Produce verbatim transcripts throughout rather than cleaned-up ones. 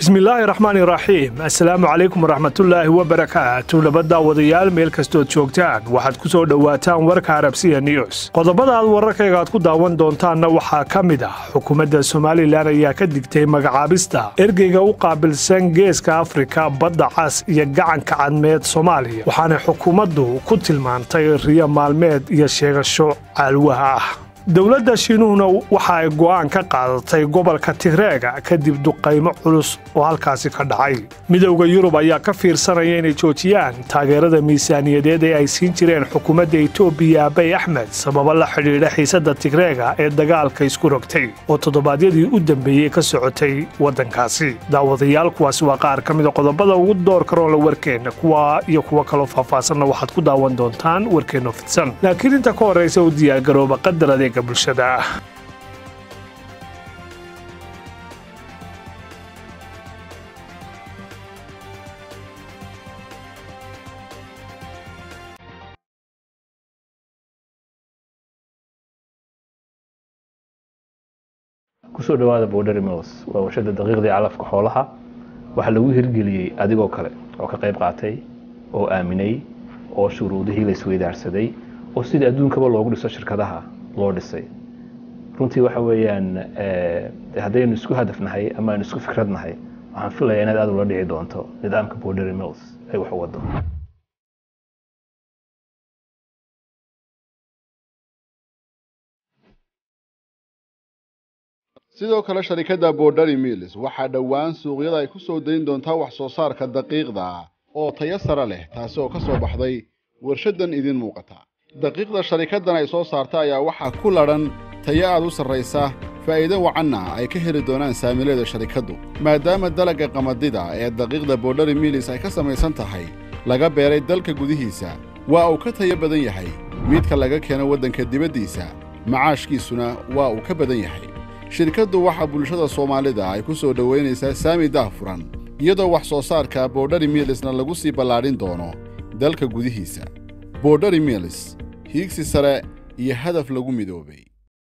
بسم الله الرحمن الرحيم السلام عليكم ورحمة الله وبركاته لبدا wadayaal meel kastood joogtaan waxaad ku soo dhawaataan warka Arabsiya News qodobada aad wararkayga aad ku daawan doontaanna waxaa ka mid ah xukuumadda Soomaaliland ayaa ka digtay magacaabista ergeyga u qaabilsan geeska Afrika badda cas iyo gacanka cadmeed Soomaaliya waxaana xukuumaddu ku tilmaantay riyo maalmeed iyo sheegasho caalwaha ah dawladda Shiinuhuna waxa ay go'aan ka qaadatay gobolka Tigreega kadib duqeymo culus oo halkaasi ka dhacay midowga Yurub ayaa ka fiirsanaya inay joojiyaan taageerada miisaaniyadeed ee ay siin jireen xukuumadda Itoobiya Abiy Ahmed sabab la xiriira xiisadda Tigreega ee dagaalka isku rogtay oo toddobaadyadii u dambeeyay ka socotay wadankaasi daawadayaal kuwaas waa qaar ka mid ah qodobada ugu door karo la warkeena kuwa iyo kuwa kale faahfaahsan waxaad ku daawan doontaan warkeena fidsan laakiin inta ka horeysa u diyaar garooba qadarada bulshada kusoo dhawaada Border Mills waa warshada daqiiqda calafka xoolaha waxa lagu hirgeliyay adigoo kale oo ka qayb qaatay oo aaminay oo shuruudihii la isweydaarsaday oo sida adduunkaba loogu dhiso shirkadaha loo dhisay runtii waxa weeyaan ee hadaynu isku hadafnahay ama isku fikradnahay waxaan filayaa inaad aad ula dhici doonto nidaamka Border Mills ay wax wado sidoo kale sharikada Border Mills waxa dhawaan suuqyada ay ku soo deyn doontaa wax soo saarka daqiiqda oo tayo sare leh taas oo ka soo baxday warshadan idin muuqata daqiiqda sharikadan ay soo saartay ayaa waxa ku laran tayo aad u sarreysa faa'iido wacanna ay ka heli doonaan saamileeda sharikadu maadaama dalagga qamadida ee daqiiqda Border Mills ay ka samaysan tahay laga beeray dalka gudihiisa waa uu ka tayo badan yahay midka laga keeno wadanka dibadiisa macaashkiisuna waa uu ka badan yahay shirkadu waxa bulshada Soomaalida ay ku soo dhaweynaysaa saami daahfuran iyadoo wax soo saarka Border Millsna lagu sii ballaarin doono dalka gudihiisa Border Mills hiigsi sare iyo hadaf lagu midoobay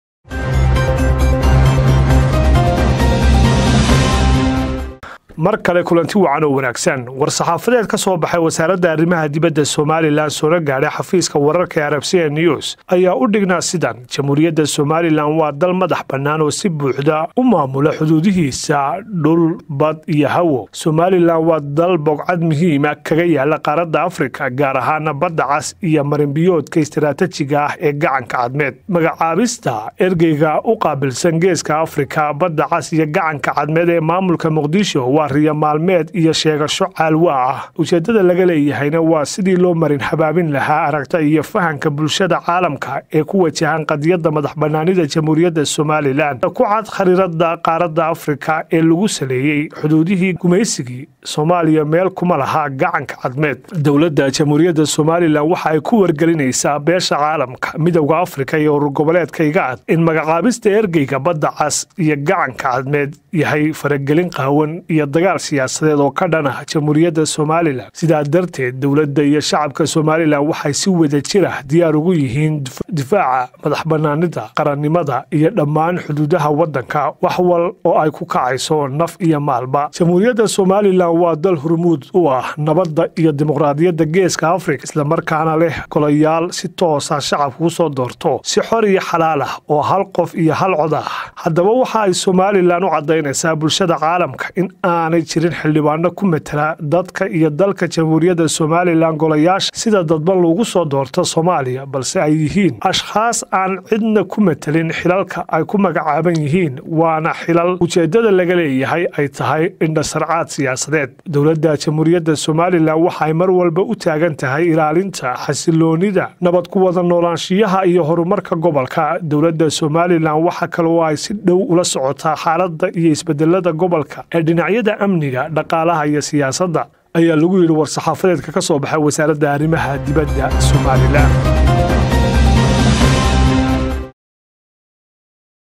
mar kale kulanti wacan oo wanaagsan war saxaafadeed ka soo baxay wasaaradda arrimaha dibadda Soomaaliland soo gaaray xafiiska wararka Arabsiya News ayaa u dhignaa sidan jamhuuriyadda Soomaaliland waa dal madax bannaan oo si buuxda u maamula xuduudihiisa dhul bad iyo hawo Soomaaliland waa dal bogcad muhiim ah kaga yaala qaaradda Afrika gaar ahaan badda cas iyo marinbiyoodka istiraatiijiga ah ee gacanka cadmeed magacaabista ergeyga u qaabilsan geeska Afrika badda cas iyo gacanka cadmeed ee maamulka Muqdisho riyo maalmeed iyo sheegasho caalwa ah ujeedada laga leeyahayna waa sidii loo marin habaabin lahaa aragta iyo fahanka bulshada caalamka ee ku wajahan qadiyada madax banaanida jamhuuriyadda Soomaaliland ku cad khariirada qaaradda Afrika ee lagu saleeyay xuduudihii gumaysigii Soomaaliya meel kuma laha gacanka cadmeed dawladda jamhuuriyadda Soomaaliland waxa ay ku wargelinaysaa beesha caalamka midowga Afrika iyo urur goboleedka IGAD in magacaabista ergeyga badda cas iyo gacanka cadmeed yahay faragelin qaawan iyo dagaal siyaasadeed oo ka dhan ah jamhuuriyadda Soomaaliland sidaa darteed dawladda iyo shacabka Soomaaliland waxay si wada jir ah diyaar ugu yihiin difaaca madax banaanida qarannimada iyo dhammaan xuduudaha wadanka wax wal oo ay ku kacayso naf iyo maalba jamhuuriyadda Soomaaliland waa dal hormuud u ah nabadda iyo dimuqraadiyadda geeska Afrika isla markaana leh golayaal si toos ah shacabku soo doorto si xor iyo xalaal ah oo hal qof iyo hal cod ah haddaba waxa ay Soomaaliland u cadeynaysaa bulshada caalamka in aanay jirin xildhibaano ku metela dadka iyo dalka jamhuuriyadda Soomaaliland golayaasha sida dadban lagu soo doorto Soomaaliya balse ay yihiin ashxaas aan cidna ku metelin xilalka ay ku magacaaban yihiin waana xilal ujeedada laga leeyahay ay tahay indhasarcaad siyaasadeed dawladda jamhuuriyadda Soomaaliland waxay mar walba u taagan tahay ilaalinta xasiloonida nabad ku wada noolaanshiyaha iyo horumarka gobolka dawladda Soomaaliland waxa kale oo ay si dhow ula socotaa xaaladda iyo isbedelada gobolka ee dhinacyada amniga dhaqaalaha iyo siyaasadda ayaa lagu yiri war saxaafadeedka ka soo baxay wasaaradda arrimaha dibadda Soomaaliland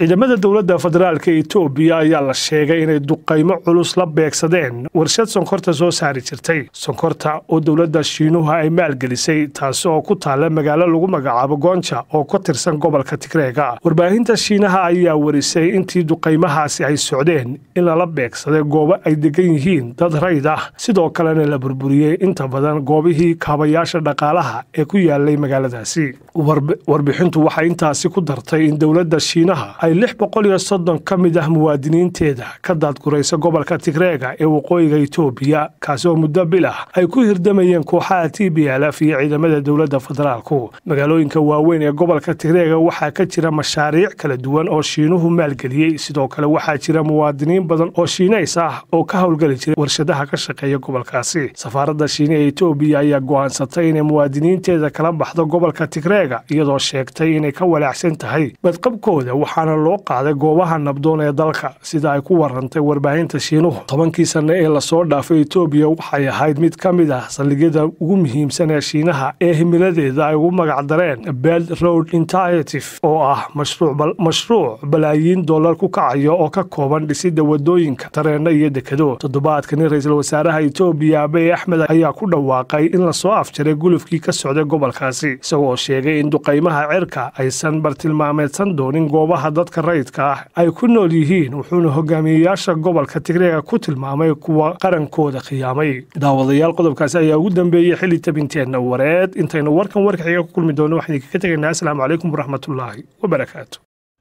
ciidamada dowladda federaalka Itoobiya ayaa la sheegay inay duqaymo culus la beegsadeen warshad sonkorta soo saari jirtay sonkorta oo dowladda Shiinuhu ay maalgelisay taas oo ku taala magaalo lagu magacaabo Gonja oo ka tirsan gobolka Tigreega warbaahinta Shiinaha ayaa warisay intii duqaymahaasi ay socdeen in la beegsaday goobo ay degan yihiin dad rayd ah sidoo kalena la burburiyay inta badan goobihii kaabayaasha dhaqaalaha ee ku yaalay magaaladaasi warbixintu waxay intaasi ku dartay in dowladda Shiinaha ay lix boqol iyo soddon ka mid ah muwaadiniinteeda ka daadguraysa gobolka Tigreega ee waqooyiga Itoobiya kaas oo muddo bil ah ay ku hirdamayeen kooxaha T B L F iyo ciidamada dowladda federaalku magaalooyinka waaweyn ee gobolka Tigreega waxaa ka jira mashaariic kala duwan oo Shiinuhu maalgeliyay sidoo kale waxaa jira muwaadiniin badan oo Shiineys ah oo ka howlgali jiray warshadaha ka shaqeeya gobolkaasi safaaradda Shiinaha ee Itoobiya ayaa go'aansatay in muwaadiniinteeda kala baxdo gobolka Tigreega iyadoo sheegtay inay ka walaacsan tahay badqabkooda waxaana loo qaaday goobaha nabdoon ee dalka sida ay ku warantay warbaahinta Shiinuhu tobankii sano ee la soo dhaafay Itoobiya waxay ahayd mid ka mid ah saldhigyada ugu muhiimsan ee Shiinaha ee himiladeeda ay ugu magac dareen Belt Road Initiative oo ah mashruuc mashruuc balaayiin dollar ku kacayo oo ka kooban dhisidda wadooyinka tareeno iyo dekado toddobaadkan ra'iisul wasaaraha Itoobiya Abiy Ahmed ayaa ku dhawaaqay in la soo afjaray gulufkii ka socday gobolkaasi isagoo sheegay in duqaymaha cirka aysan bartilmaameedsan doonin goobaha dadka rayidka ah ay ku nool yihiin wuxuuna hogaamiyayaasha gobolka Tigreega ku tilmaamay kuwa qarankooda khiyaamay daawadayaal qodobkaasi ayaa ugu dambeeyay xilli tabinteena wareed intaynu warkan warka xiga ku kulmi doono waxaan ka tagaynaa assalaamu calaykum waraxmatullaahi wabarakaatuh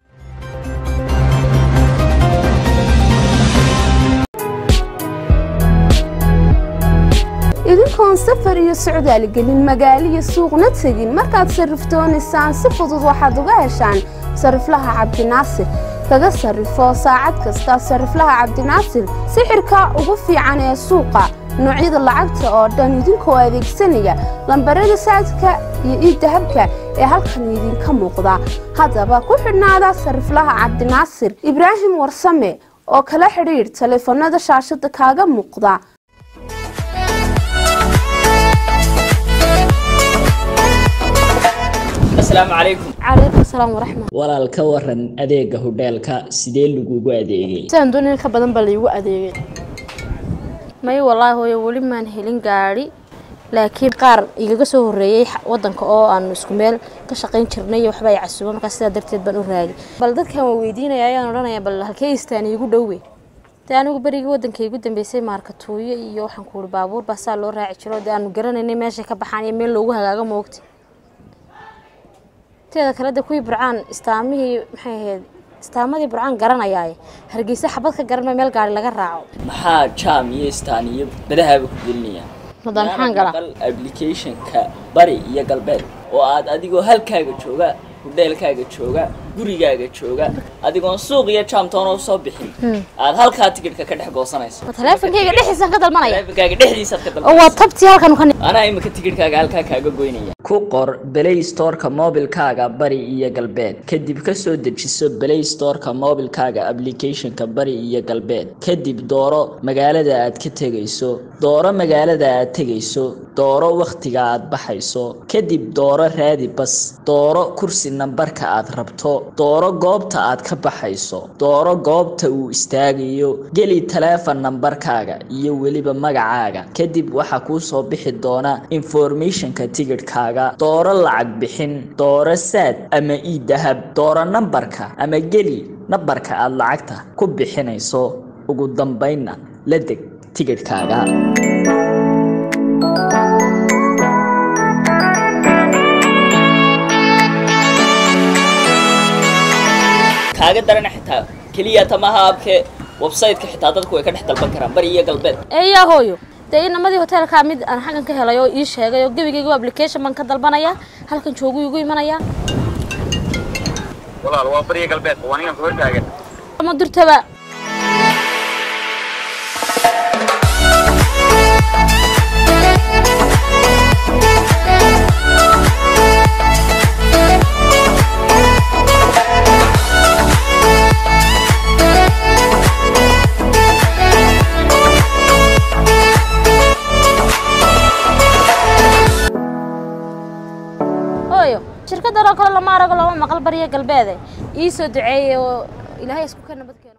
idinkoon safar iyo socdaal gelin magaalo iyo suuqna tagin markaad sariftoonaysan si fudud waxaad uga heshaan sariflaha Cabdinaasir kaga sarifo saacad kasta sariflaha Cabdinaasir sixirka ugu fiican ee suuqa noocyada lacagta oo dhan idinkoo adeegsanaya lambarada saadka iyo dahabka ee halkan idinka muuqda hadaba ku xidhnaada sariflaha Cabdinaasir Ibraahim Warsame oo kala xiriir telefoonada shaashada kaaga muuqda السلام عليكم عليكم السلام ورحمة ولا الكورن أديك هودالك سيدين لجوجو أديكي تندون الكبدن بليو أديكي ما والله هو يقولي ما نهلين قاري لكن قار يجلسوا الريح وضن كأو أن سكمل كشقين شرنية وحباي عسوما كسر درت بنو رالي بلدك هم ويدينا يا أنا رانا يا بل هالكيس تاني يقول دوي تاني وبريج ودن كي يقدم بيسي ماركتوية يوحنا كول بابور بس على راعي شلون ده أنا قرنا إني ماشي كبحاني من لوجها جاكم وقت تيدا كلا ده كوي برعان استعميه محيد استعمدي برعان قرنا ياي هرجيسة حبتك قرنا ميل قاري لقى راعو محا جام يستاني بدها بكدلنيا مدام حنقلا الابليكيشن كبري يا قلبي وعاد أديكو هالكاجو شوجا وديلكاجو شوجا gurigaaga jooga adigoon suuq iyo jaamtoon oo soo bixin aad halka tigidhka ka dhex goosanayso teleefankayga dhexdiisa ka dalmanaya teleefankayga dhexdiisa ka dalmanaya oo waa tabti halkan kan ana imika tigidhkaaga halka kaaga goynaya ku qor Play Store-ka mobilkaaga bari iyo galbeed kadib ka soo dejiso Play Store-ka mobilkaaga application-ka bari iyo galbeed kadib dooro magaalada aad ka tagayso dooro magaalada aad tagayso dooro waqtiga aad baxayso kadib dooro raadi bas dooro kursi nambarka aad rabto dooro goobta aad ka baxayso dooro goobta uu istaagayo geli telephone numberkaaga iyo waliba magacaaga kadib waxa ku soo bixi doona information-ka tigidhkaaga dooro lacag bixin dooro saad ama ii dahab dooro numberka ama geli numberka aad lacagta ku bixinayso ugu dambeynna la deg tigidhkaaga kaaga daran xitaa kaliya tamaha abke website-ka xitaa dadku way ka dhex dalban karaan bari iyo galbeed eeyaa hooyo de inamadii hotelka mid aan xagan ka helayo ii sheegay oo gabigayga application man ka dalbanaya halkan joogu igu imanaya walaal waa bari iyo galbeed waanigan ku hortaagan ma durtaba shirkadda oo kale lama arago lama maqal bariya galbeed ii soo duceeyay oo ilaahay isku ka nabad keeno